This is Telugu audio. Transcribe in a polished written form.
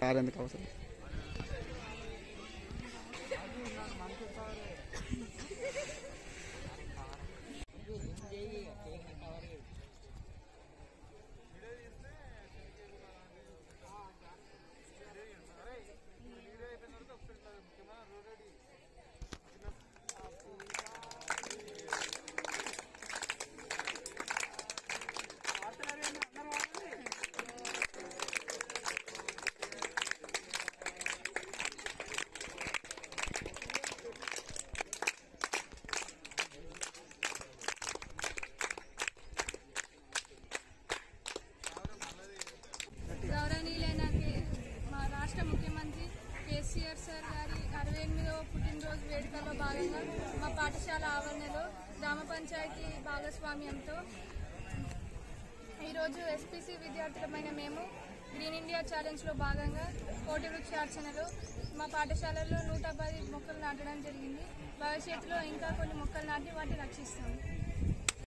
కారు ఎందుకు అవసరం? గౌరవనీయులైన మా రాష్ట్ర ముఖ్యమంత్రి కేసీఆర్ సార్ గారి 68వ పుట్టినరోజు వేడుకల్లో భాగంగా మా పాఠశాల ఆవరణలో గ్రామ పంచాయతీ భాగస్వామ్యంతో ఈరోజు ఎస్పీసీ విద్యార్థులమైన మేము గ్రీన్ ఇండియా ఛాలెంజ్లో భాగంగా కోటి వృక్షార్చనలో మా పాఠశాలలో 110 మొక్కలు నాటడం జరిగింది. భవిష్యత్తులో ఇంకా కొన్ని మొక్కలు నాటి వాటిని రక్షిస్తాము.